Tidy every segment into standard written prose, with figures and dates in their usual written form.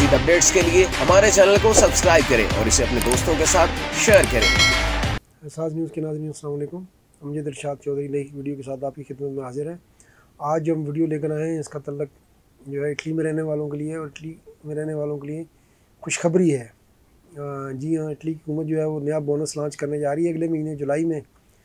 मज़ीद अपडेट्स के लिए हमारे चैनल को सब्सक्राइब करें और इसे अपने दोस्तों के साथ शेयर करें। एहसास न्यूज़ के नाज़रीन अस्सलाम वालेकुम। अमजद इरशाद चौधरी नई वीडियो के साथ आपकी खिदमत में हाजिर है। आज जो हम वीडियो लेकर आए हैं इसका तल्लक जो है इटली में रहने वालों के लिए और इटली में रहने वालों के लिए खुशखबरी है। जी हाँ, इटली की हुकूमत जो है वो नया बोनस लॉन्च करने जा रही है अगले महीने जुलाई में।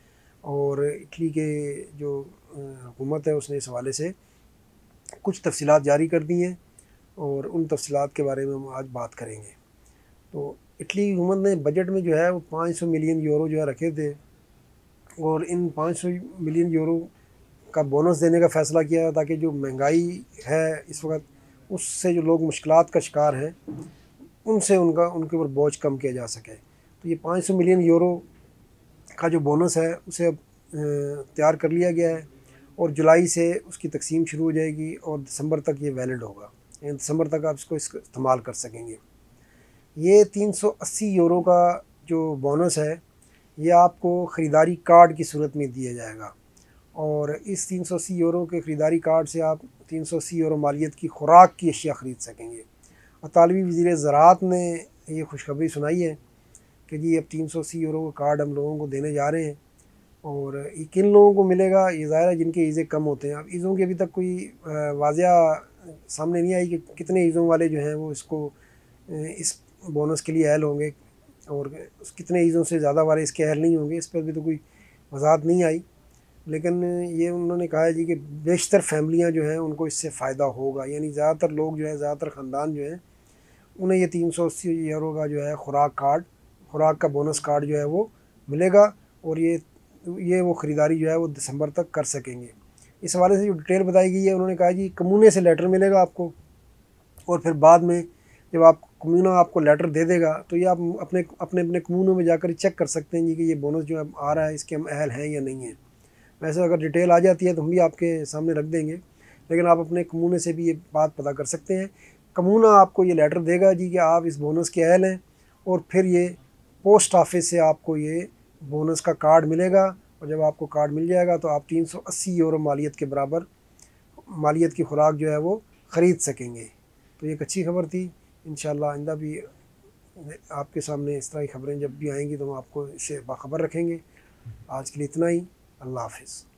और इटली के जो हुकूमत है उसने इस हवाले से कुछ तफसीलात जारी कर दी हैं और उन तफसीलात के बारे में हम आज बात करेंगे। तो इटली की हुकूमत ने बजट में जो है वो 500 मिलियन यूरो जो है रखे थे और इन 500 मिलियन यूरो का बोनस देने का फ़ैसला किया ताकि जो महंगाई है इस वक्त उससे जो लोग मुश्किलात का शिकार हैं उनसे उनके ऊपर बोझ कम किया जा सके। तो ये 500 मिलियन यूरो का जो बोनस है उसे अब तैयार कर लिया गया है और जुलाई से उसकी तकसीम शुरू हो जाएगी और दिसंबर तक ये वैलिड होगा, यानी दिसंबर तक आप इसको इस्तेमाल कर सकेंगे। ये 380 यूरो का जो बोनस है ये आपको ख़रीदारी कार्ड की सूरत में दिया जाएगा और इस 380 यूरो के ख़रीदारी कार्ड से आप 380 यूरो मालियत की खुराक की अशिया ख़रीद सकेंगे। इतालवी वज़ीर ज़राअत ने ये खुशखबरी सुनाई है कि जी अब 380 यूरो का कार्ड हम लोगों को देने जा रहे हैं और ये किन लोगों को मिलेगा, ये ज़ाहिर है जिनके ईज़े कम होते हैं। अब ईज़ों की अभी तक कोई वाज़िया सामने नहीं आई कि कितने ईज़ों वाले जो हैं वो इस बोनस के लिए अहल होंगे और कितने ईज़ों से ज़्यादा वाले इसके अहल नहीं होंगे। इस पर भी तो कोई वजाहत नहीं आई, लेकिन ये उन्होंने कहा है जी कि बेशतर फैमिलियां जो हैं उनको इससे फ़ायदा होगा, यानी ज़्यादातर लोग जो है ज़्यादातर ख़ानदान जो हैं उन्हें ये 380 यूरो का जो है खुराक का बोनस कार्ड जो है वो मिलेगा और ये वो ख़रीदारी जो है वो दिसंबर तक कर सकेंगे। इस हवाले से जो डिटेल बताई गई है उन्होंने कहा जी कम्यूने से लेटर मिलेगा आपको और फिर बाद में जब आप कम्यूना आपको लेटर दे देगा तो ये आप अपने अपने अपने कम्यूनों में जाकर चेक कर सकते हैं जी कि ये बोनस जो आ रहा है इसके हम अहल हैं या नहीं हैं। वैसे अगर डिटेल आ जाती है तो हम भी आपके सामने रख देंगे, लेकिन आप अपने कम्यूने से भी ये बात पता कर सकते हैं। कम्यूना आपको ये लेटर देगा जी कि आप इस बोनस के अहल हैं और फिर ये पोस्ट ऑफिस से आपको ये बोनस का कार्ड मिलेगा और जब आपको कार्ड मिल जाएगा तो आप 380 यूरो मालियत के बराबर मालियत की खुराक जो है वो ख़रीद सकेंगे। तो ये एक अच्छी खबर थी। इंशाअल्लाह आइंदा भी आपके सामने इस तरह की खबरें जब भी आएंगी तो हम आपको इससे बाखबर रखेंगे। आज के लिए इतना ही। अल्लाह हाफ़िज़।